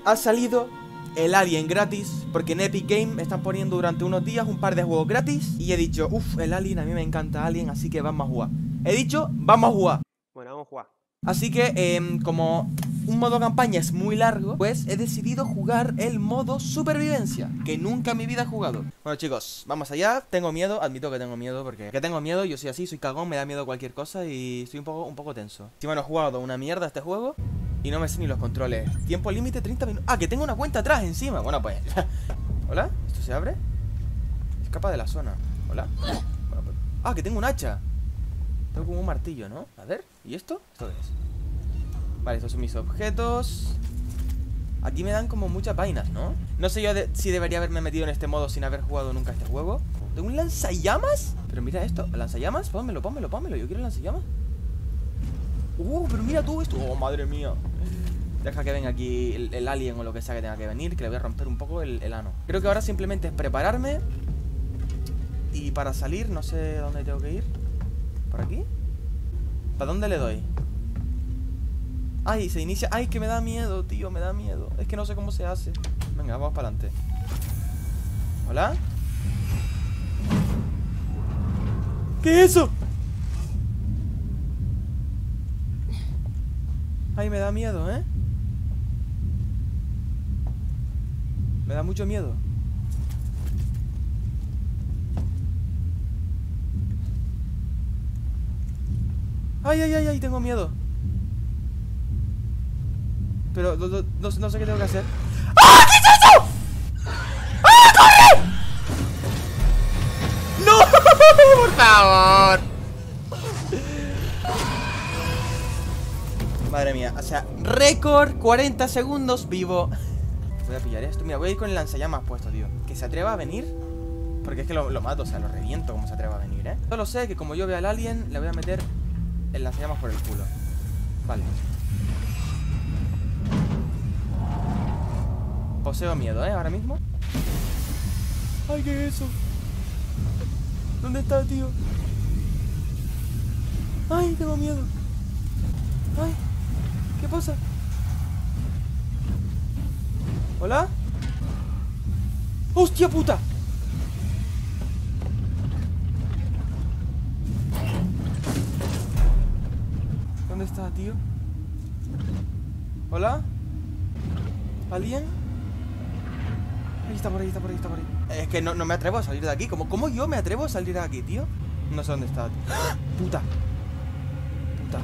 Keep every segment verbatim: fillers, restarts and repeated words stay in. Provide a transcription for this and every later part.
ha salido el Alien gratis, porque en Epic Games están poniendo durante unos días un par de juegos gratis. Y he dicho, uff, el Alien, a mí me encanta Alien, así que vamos a jugar. He dicho, vamos a jugar. Bueno, vamos a jugar. Así que, eh, como un modo campaña es muy largo, pues he decidido jugar el modo supervivencia, que nunca en mi vida he jugado. Bueno, chicos, vamos allá. Tengo miedo, admito que tengo miedo, porque que tengo miedo, yo soy así, soy cagón, me da miedo cualquier cosa y estoy un poco, un poco tenso. Si me he jugado una mierda este juego y no me sé ni los controles. Tiempo límite treinta minutos. Ah, que tengo una cuenta atrás encima. Bueno, pues. ¿Hola? ¿Esto se abre? Escapa de la zona. ¿Hola? Bueno, pues... Ah, que tengo un hacha. Tengo como un martillo, ¿no? A ver, ¿y esto? ¿Esto qué es? Vale, estos son mis objetos. Aquí me dan como muchas vainas, ¿no? No sé yo de si debería haberme metido en este modo sin haber jugado nunca este juego. ¿Tengo un lanzallamas? Pero mira esto, ¿lanzallamas? Pónmelo, pónmelo, pónmelo. Yo quiero lanzallamas. Uh, pero mira tú esto. Oh, madre mía. Deja que venga aquí el, el alien o lo que sea que tenga que venir, que le voy a romper un poco el, el ano. Creo que ahora simplemente es prepararme. Y para salir, no sé dónde tengo que ir. ¿Por aquí? ¿Para dónde le doy? Ay, se inicia. Ay, que me da miedo, tío, me da miedo. Es que no sé cómo se hace. Venga, vamos para adelante. ¿Hola? ¿Qué es eso? Ay, me da miedo, ¿eh? Me da mucho miedo. Ay, ay, ay, ay, tengo miedo. Pero no, no, no, no sé qué tengo que hacer. ¡Ah! ¿Qué es eso? ¡Ah, corre! ¡No! ¡Por favor! Madre mía, o sea, récord cuarenta segundos vivo. Voy a pillar esto. Mira, voy a ir con el lanzallamas puesto, tío. Que se atreva a venir. Porque es que lo, lo mato, o sea, lo reviento como se atreva a venir, ¿eh? Solo sé que como yo veo al alien, le voy a meter el lanzallamas por el culo. Vale. Poseo miedo, ¿eh? Ahora mismo. Ay, ¿qué es eso? ¿Dónde está, tío? Ay, tengo miedo. Ay, ¿qué pasa? ¿Hola? ¡Hostia puta! ¿Dónde está, tío? ¿Hola? ¿Alguien? Ahí está por ahí, está por ahí, está por ahí. Es que no, no me atrevo a salir de aquí. ¿Cómo, ¿Cómo yo me atrevo a salir de aquí, tío? No sé dónde está, tío. ¡Ah! ¡Puta! ¡Puta!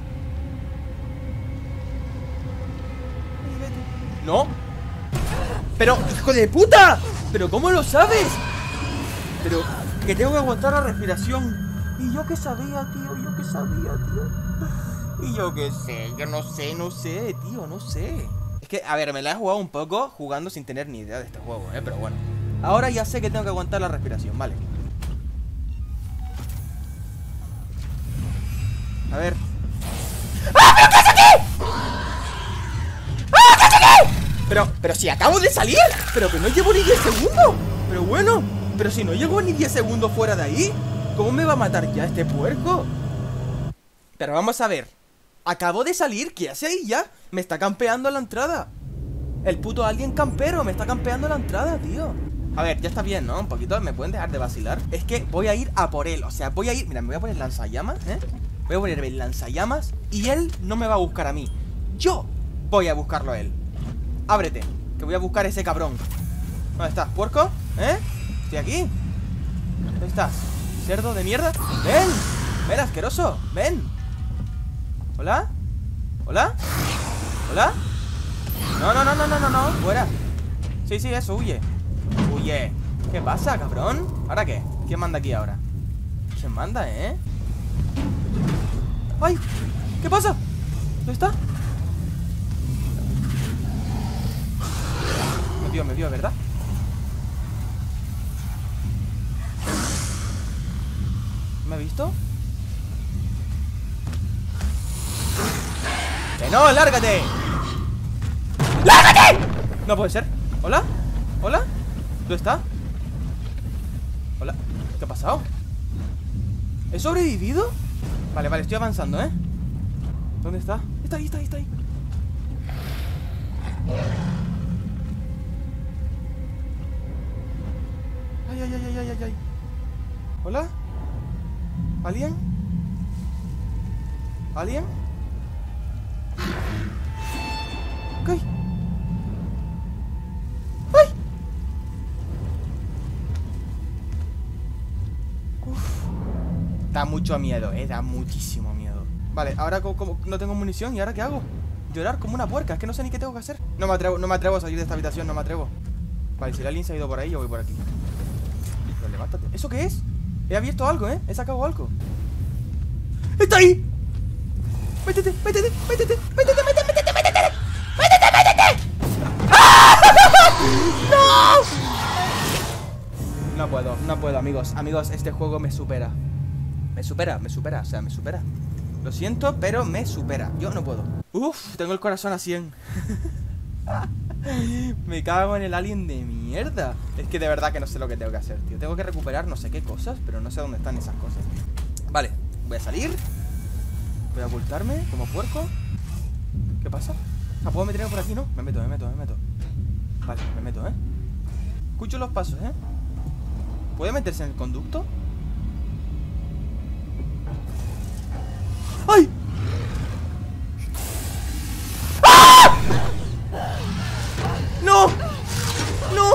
¡No! ¡Pero, hijo de puta! ¿Pero cómo lo sabes? Pero, que tengo que aguantar la respiración. Y yo qué sabía, tío, yo qué sabía, tío. Y yo qué sé, yo no sé, no sé, tío, no sé. Es que, a ver, me la he jugado un poco jugando sin tener ni idea de este juego, eh, pero bueno. Ahora ya sé que tengo que aguantar la respiración, vale. A ver. ¡Ah, pero qué hace aquí! ¡Ah, qué hace aquí! Pero, pero si acabo de salir. Pero que no llevo ni diez segundos. Pero bueno, pero si no llevo ni diez segundos fuera de ahí, ¿cómo me va a matar ya este puerco? Pero vamos a ver. Acabo de salir, ¿qué hace ahí ya? Me está campeando la entrada. El puto alien campero me está campeando la entrada, tío. A ver, ya está bien, ¿no? Un poquito, ¿me pueden dejar de vacilar? Es que voy a ir a por él, o sea, voy a ir... Mira, me voy a poner lanzallamas, ¿eh? Voy a ponerme el lanzallamas y él no me va a buscar a mí. Yo voy a buscarlo a él. Ábrete, que voy a buscar a ese cabrón. ¿Dónde estás, puerco? ¿Eh? Estoy aquí. ¿Dónde estás? ¿Cerdo de mierda? ¡Ven! ¡Ven, asqueroso! ¡Ven! ¿Hola? ¿Hola? ¿Hola? No, no, no, no, no, no, no. Fuera. Sí, sí, eso, huye. Huye. ¿Qué pasa, cabrón? ¿Ahora qué? ¿Quién manda aquí ahora? ¿Quién manda, eh? ¡Ay! ¿Qué pasa? ¿Dónde está? Me vio, me vio, ¿verdad? ¿Me ha visto? ¡Que no! ¡Lárgate! ¡Lárgate! No puede ser. ¿Hola? ¿Hola? ¿Dónde está? ¿Hola? ¿Qué ha pasado? ¿He sobrevivido? Vale, vale, estoy avanzando, ¿eh? ¿Dónde está? Está ahí, está ahí, está ahí. ay, ay, ay. ¿Hola? ¿Alien? ¿Alien? ¿Qué? ¡Ay! Uf. Da mucho miedo, eh, da muchísimo miedo. Vale, ahora como, como no tengo munición, ¿y ahora qué hago? Llorar como una puerca, es que no sé ni qué tengo que hacer. No me atrevo, no me atrevo a salir de esta habitación, no me atrevo. Vale, si el alien se ha ido por ahí, yo voy por aquí. Pero levántate. ¿Eso qué es? He abierto algo, ¿eh? He sacado algo. ¡Está ahí! ¡Métete, métete, métete, métete, métete, métete, métete! ¡Métete, métete! ¡Ah! ¡No! No puedo, no puedo, amigos. Amigos, este juego me supera. Me supera, me supera, o sea, me supera. Lo siento, pero me supera. Yo no puedo. Uf, tengo el corazón a cien. Me cago en el alien de mierda. Es que de verdad que no sé lo que tengo que hacer, tío. Tengo que recuperar no sé qué cosas, pero no sé dónde están esas cosas. Vale, voy a salir. Voy a ocultarme como puerco. ¿Qué pasa? Ah, ¿puedo meterme por aquí, no? Me meto, me meto, me meto. Vale, me meto, ¿eh? Escucho los pasos, ¿eh? ¿Puede meterse en el conducto? ¡Ay! ¡Ah! ¡No! ¡No!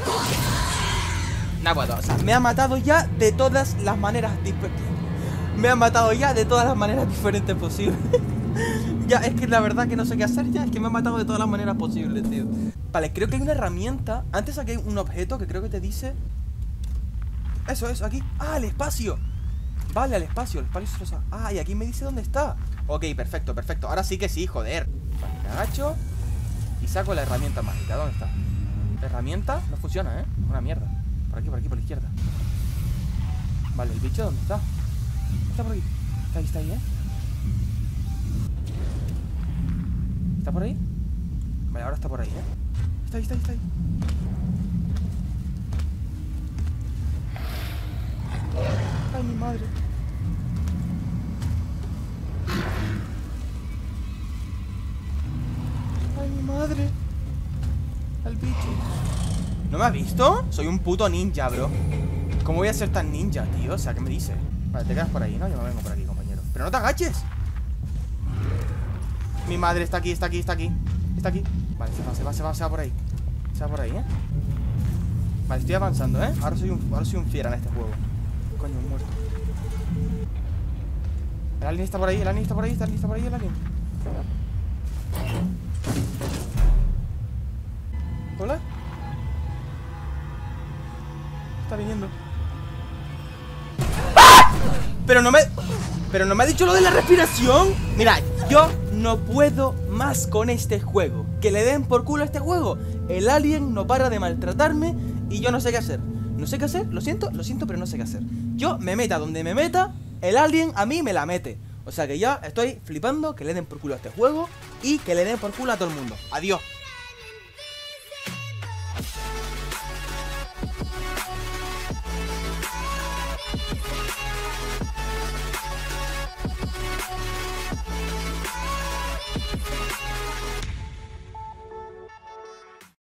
No puedo, o sea, me ha matado ya de todas las maneras diferentes. Me ha matado ya de todas las maneras diferentes posibles. Ya, es que la verdad que no sé qué hacer ya. Es que me ha matado de todas las maneras posibles, tío. Vale, creo que hay una herramienta. Antes aquí hay un objeto que creo que te dice... Eso, eso, aquí. ¡Ah, el espacio! Vale, al espacio, el espacio. Ah, y aquí me dice dónde está. Ok, perfecto, perfecto. Ahora sí que sí, joder. Vale, me agacho y saco la herramienta mágica. ¿Dónde está? La herramienta no funciona, ¿eh? Una mierda. Por aquí, por aquí, por la izquierda. Vale, ¿el bicho dónde está? Está por aquí. Está ahí, está ahí, ¿eh? ¿Está por ahí? Vale, ahora está por ahí, ¿eh? Está ahí, está ahí, está ahí. Ay, mi madre. Ay, mi madre. Al bicho. ¿No me has visto? Soy un puto ninja, bro. ¿Cómo voy a ser tan ninja, tío? O sea, ¿qué me dices? Vale, te quedas por ahí, ¿no? Yo me vengo por aquí, compañero. ¡Pero no te agaches! Mi madre está aquí, está aquí, está aquí. Está aquí. Vale, se va, se va, se va, se va por ahí. Se va por ahí, ¿eh? Vale, estoy avanzando, ¿eh? Ahora soy un, ahora soy un fiera en este juego. Coño, un muerto. El alien está por ahí, el alien está por ahí, el alien está por ahí, el alien. ¿Hola? Está viniendo. ¡Ah! Pero no me... Pero no me ha dicho lo de la respiración. Mira, yo no puedo más con este juego. Que le den por culo a este juego. El alien no para de maltratarme y yo no sé qué hacer. No sé qué hacer, lo siento, lo siento, pero no sé qué hacer. Yo me meta donde me meta, el alien a mí me la mete. O sea que ya estoy flipando que le den por culo a este juego y que le den por culo a todo el mundo. Adiós.